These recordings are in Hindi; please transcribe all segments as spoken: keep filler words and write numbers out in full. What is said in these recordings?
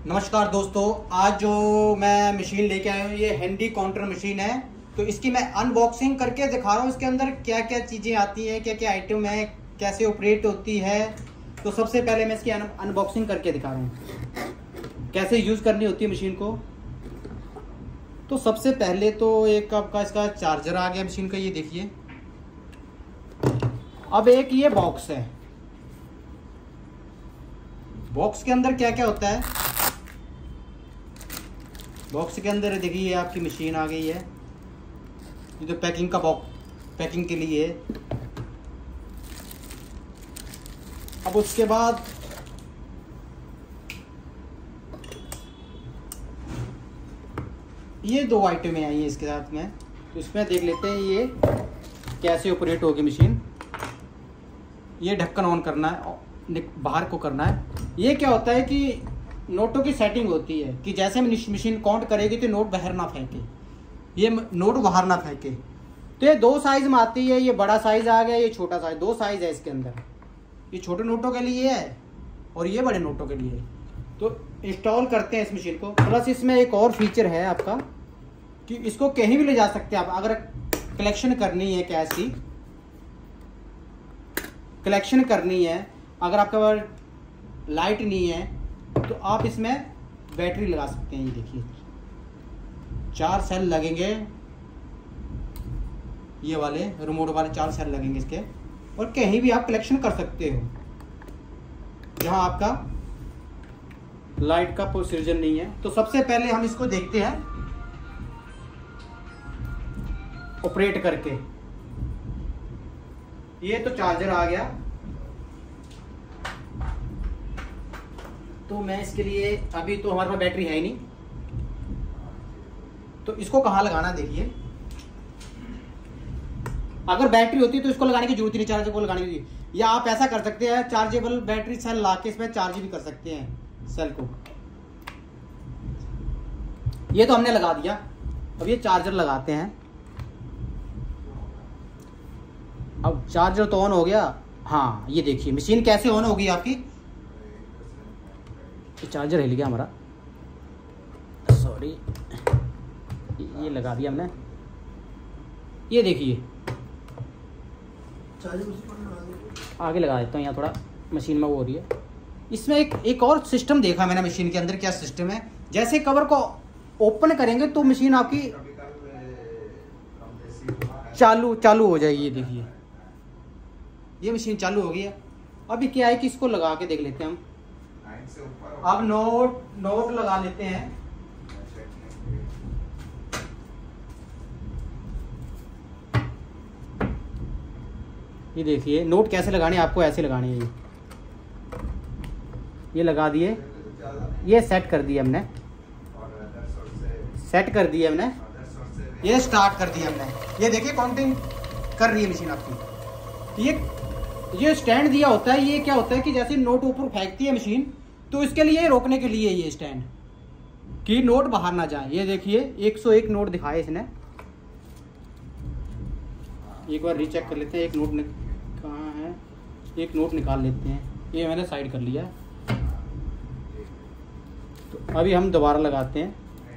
नमस्कार दोस्तों, आज जो मैं मशीन लेके आया हूँ ये हैंडी काउंटर मशीन है। तो इसकी मैं अनबॉक्सिंग करके दिखा रहा हूँ। इसके अंदर क्या क्या चीज़ें आती हैं, क्या क्या आइटम है, कैसे ऑपरेट होती है। तो सबसे पहले मैं इसकी अनबॉक्सिंग करके दिखा रहा हूँ कैसे यूज़ करनी होती है मशीन को। तो सबसे पहले तो एक आपका इसका चार्जर आ गया मशीन का, ये देखिए। अब एक ये बॉक्स है, बॉक्स के अंदर क्या क्या होता है। बॉक्स के अंदर देखिए ये आपकी मशीन आ गई है। ये तो पैकिंग का बॉक्स, पैकिंग के लिए है। अब उसके बाद ये दो आइटमें आई हैं इसके साथ में। तो इसमें देख लेते हैं ये कैसे ऑपरेट होगी मशीन। ये ढक्कन ऑन करना है, बाहर को करना है। ये क्या होता है कि नोटों की सेटिंग होती है कि जैसे मशीन काउंट करेगी तो नोट बाहर ना फेंके, ये नोट बाहर ना फेंके। तो ये दो साइज में आती है, ये बड़ा साइज आ गया, ये छोटा साइज, दो साइज है इसके अंदर। ये छोटे नोटों के लिए है और ये बड़े नोटों के लिए है। तो इंस्टॉल करते हैं इस मशीन को। प्लस इसमें एक और फीचर है आपका कि इसको कहीं भी ले जा सकते हैं आप। अगर कलेक्शन करनी है, कैश की कलेक्शन करनी है, अगर आपके पास लाइट नहीं है तो आप इसमें बैटरी लगा सकते हैं। ये देखिए चार सेल लगेंगे, ये वाले रिमोट वाले चार सेल लगेंगे इसके। और कहीं भी आप कलेक्शन कर सकते हो जहां आपका लाइट का प्रोसीजर नहीं है। तो सबसे पहले हम इसको देखते हैं ऑपरेट करके। ये तो चार्जर आ गया। तो मैं इसके लिए, अभी तो हमारे पास बैटरी है ही नहीं, तो इसको कहाँ लगाना देखिए। अगर बैटरी होती तो इसको लगाने की जरूरत नहीं, चार्जर को लगाने की। या आप ऐसा कर सकते हैं, चार्जेबल बैटरी सेल ला के इसमें चार्ज भी कर सकते हैं सेल को। ये तो हमने लगा दिया। अब ये चार्जर लगाते हैं। अब चार्जर तो ऑन हो गया। हाँ ये देखिए मशीन कैसे ऑन होगी आपकी। चार्जर हिल गया हमारा, सॉरी। ये लगा दिया हमने। ये देखिए आगे लगा देता हूँ, यहाँ थोड़ा मशीन में वो हो रही है। इसमें एक एक और सिस्टम देखा मैंने मशीन के अंदर। क्या सिस्टम है, जैसे कवर को ओपन करेंगे तो मशीन आपकी चालू चालू हो जाएगी। ये देखिए ये मशीन चालू हो गई है। अभी क्या है कि इसको लगा के देख लेते हैं हम। अब नोट नोट लगा लेते हैं। ये देखिए नोट कैसे लगाने, आपको ऐसे लगाने हैं। ये ये लगा दिए, ये सेट कर दिए हमने, सेट कर दिए हमने। ये स्टार्ट कर दिया हमने। ये देखिए काउंटिंग कर रही है मशीन आपकी। ये ये स्टैंड दिया होता है। ये क्या होता है कि जैसे नोट ऊपर फेंकती है मशीन, तो इसके लिए रोकने के लिए ये स्टैंड कि नोट बाहर ना जाए। ये देखिए एक सौ एक नोट दिखाए इसने। एक बार रीचेक कर लेते हैं, एक नोट कहाँ है। एक नोट निकाल लेते हैं। ये मैंने साइड कर लिया। तो अभी हम दोबारा लगाते हैं।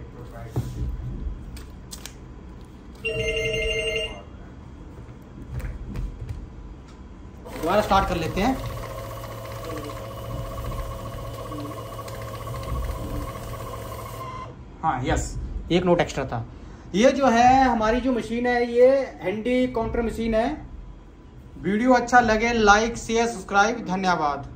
दोबारा स्टार्ट कर लेते हैं। हाँ यस, एक नोट एक्स्ट्रा था। ये जो है हमारी जो मशीन है ये हैंडी काउंटर मशीन है। वीडियो अच्छा लगे लाइक शेयर सब्सक्राइब। धन्यवाद।